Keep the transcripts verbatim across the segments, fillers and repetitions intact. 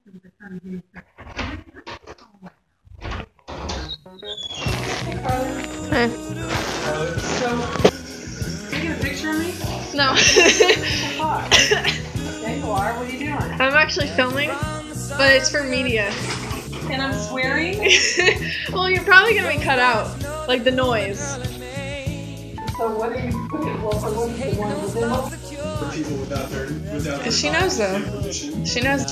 Hey. So, can you get a picture of me? No. There you are. What are you doing? I'm actually filming, but it's for media. And I'm swearing? Well, you're probably gonna be cut out, like the noise. So what are you putting? Well, for what the one within? For people without their without their She knows though. permission. She knows.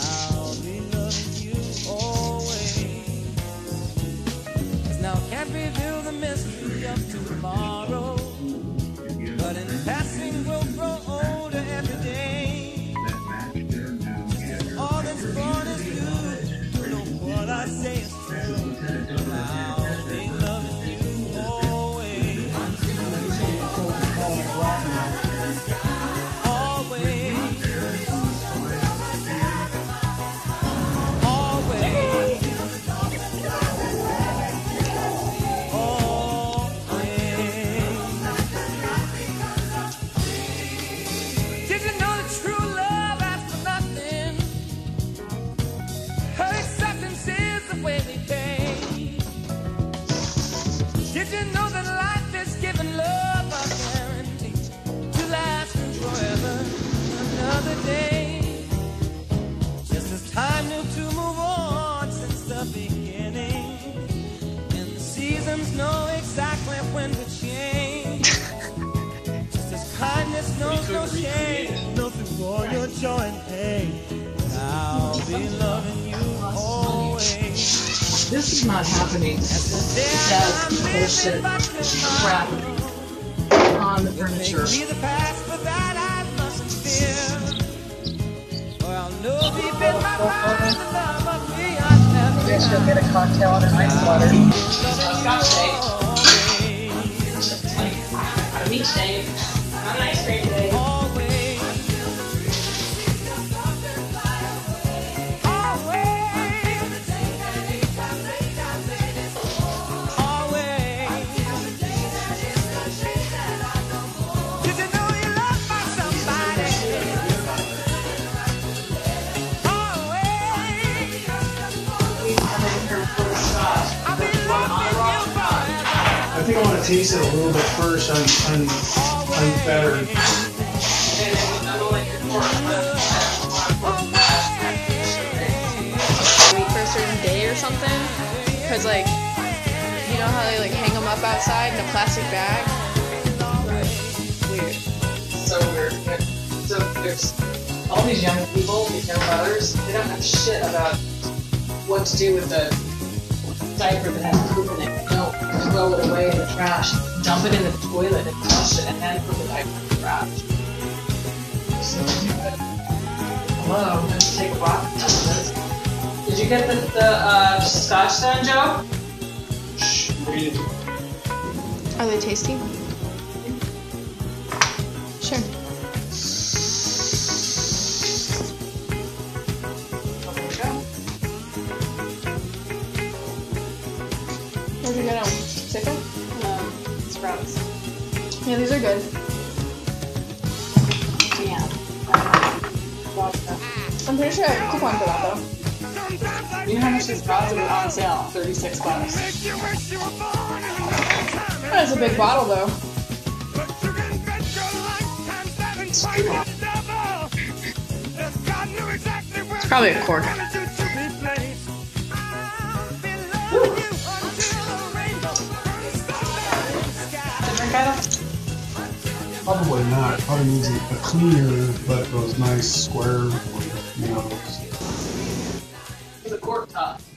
Now can't reveal the mystery of tomorrow, but in passing we'll grow older every day. All that's born is you. You know what I say is true. I'll be loving you always. Always. Did you know that life is giving love a guarantee to last forever another day? Just as time knew to move on since the beginning, and the seasons know exactly when to change. Just as kindness knows no shame, nothing for your joy and pain. I'll be loving you always. This is not happening. That's bullshit crap on the furniture. Maybe I should go get a cocktail and an ice water. Scotch day. A beach day. Not an ice cream day. I think I want to taste it a little bit first on on unfettered. Wait for a certain day or something, because like, you know how they like hang them up outside in a plastic bag. Weird. So weird. So there's all these young people, these young mothers, they don't have shit about what to do with the diaper that has poop in it. They don't throw it away in the trash, dump it in the toilet and flush it, and then put the diaper in the trash. So stupid. Hello, I'm gonna take a walk. Did you get the, the uh, scotch done, Joe? Shh, read it. Are they tasty? Sure. Where'd you get them? Sickle? Um, Sprouts. Yeah, these are good. Yeah. Vodka. I'm pretty sure I have a coupon for that though. You know how much these Sprouts are on sale? thirty-six bucks. That's a big bottle though. It's probably a cork. Probably not. Probably needs a, a cleaner, but those nice square, you know. It's a cork top.